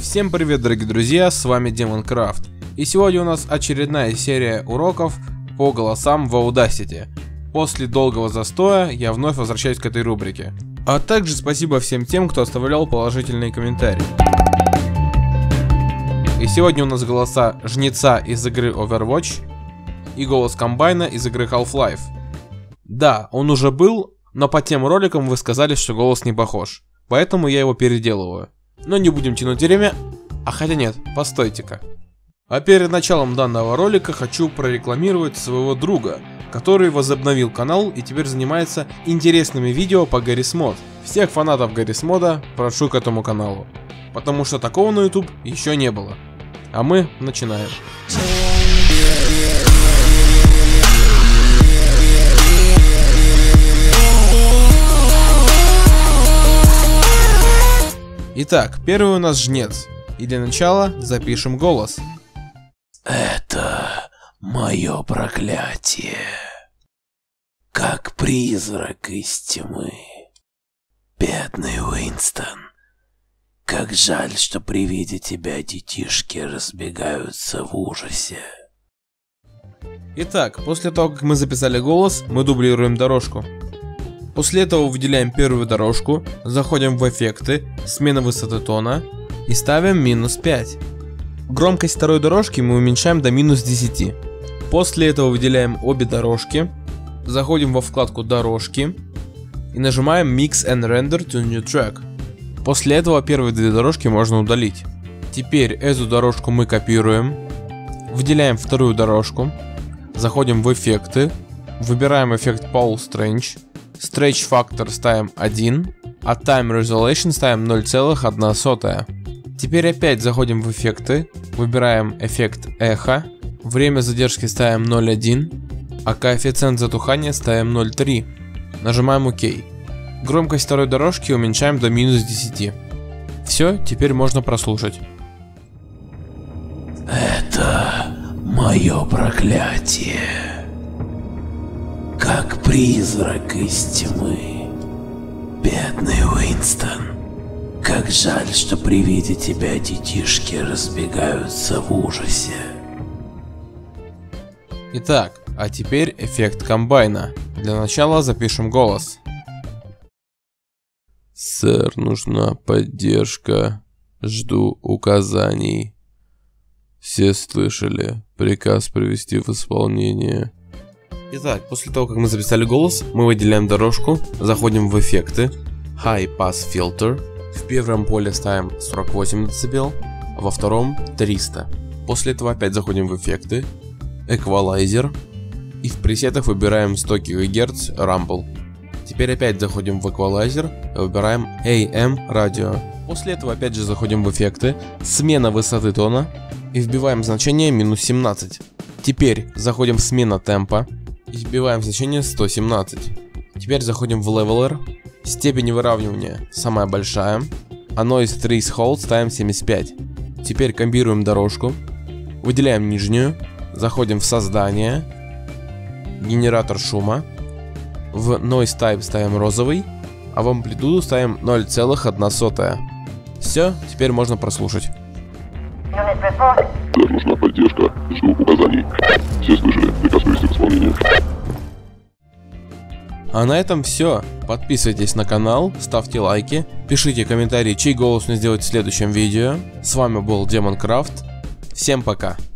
Всем привет, дорогие друзья, с вами Демонкрафт. И сегодня у нас очередная серия уроков по голосам в Audacity. После долгого застоя я вновь возвращаюсь к этой рубрике. А также спасибо всем тем, кто оставлял положительные комментарии. И сегодня у нас голоса Жнеца из игры Overwatch и голос Комбайна из игры Half-Life. Да, он уже был, но по тем роликам вы сказали, что голос не похож. Поэтому я его переделываю. Но не будем тянуть время. А хотя нет, постойте-ка. А перед началом данного ролика хочу прорекламировать своего друга, который возобновил канал и теперь занимается интересными видео по Garry's Mod. Всех фанатов Garry's Mod прошу к этому каналу, потому что такого на YouTube еще не было. А мы начинаем. Итак, первый у нас Жнец. И для начала запишем голос. Это мое проклятие. Как призрак из тьмы. Бедный Уинстон. Как жаль, что при виде тебя детишки разбегаются в ужасе. Итак, после того, как мы записали голос, мы дублируем дорожку. После этого выделяем первую дорожку, заходим в эффекты, смена высоты тона и ставим минус 5. Громкость второй дорожки мы уменьшаем до минус 10. После этого выделяем обе дорожки, заходим во вкладку дорожки и нажимаем Mix and Render to New Track. После этого первые две дорожки можно удалить. Теперь эту дорожку мы копируем, выделяем вторую дорожку, заходим в эффекты, выбираем эффект Paul Strange. Stretch Factor ставим 1, а Time Resolution ставим 0,1. Теперь опять заходим в эффекты, выбираем эффект эхо, время задержки ставим 0,1, а коэффициент затухания ставим 0,3. Нажимаем ОК. Громкость второй дорожки уменьшаем до минус 10. Все, теперь можно прослушать. Это мое проклятие. Как призрак из тьмы. Бедный Уинстон. Как жаль, что при виде тебя детишки разбегаются в ужасе. Итак, а теперь эффект комбайна. Для начала запишем голос. Сэр, нужна поддержка. Жду указаний. Все слышали. Приказ привести в исполнение. Итак, после того, как мы записали голос, мы выделяем дорожку, заходим в эффекты, High Pass Filter, в первом поле ставим 48 дБ, а во втором 300. После этого опять заходим в эффекты, Equalizer, и в пресетах выбираем 100 ГГц Rumble. Теперь опять заходим в Equalizer и выбираем AM Radio. После этого опять же заходим в эффекты, смена высоты тона, и вбиваем значение минус 17. Теперь заходим в смена темпа, и вбиваем значение 117. Теперь заходим в Leveler, степень выравнивания самая большая, а Noise Threshold ставим 75. Теперь комбируем дорожку, выделяем нижнюю, заходим в создание, генератор шума, в Noise Type ставим розовый, а в амплитуду ставим 0,1. Все, теперь можно прослушать. Сэр, нужна поддержка. Жду указаний. Все слышали. Приказ привести в исполнение. А на этом все. Подписывайтесь на канал, ставьте лайки, пишите комментарии, чей голос мне сделать в следующем видео. С вами был Демонкрафт. Всем пока.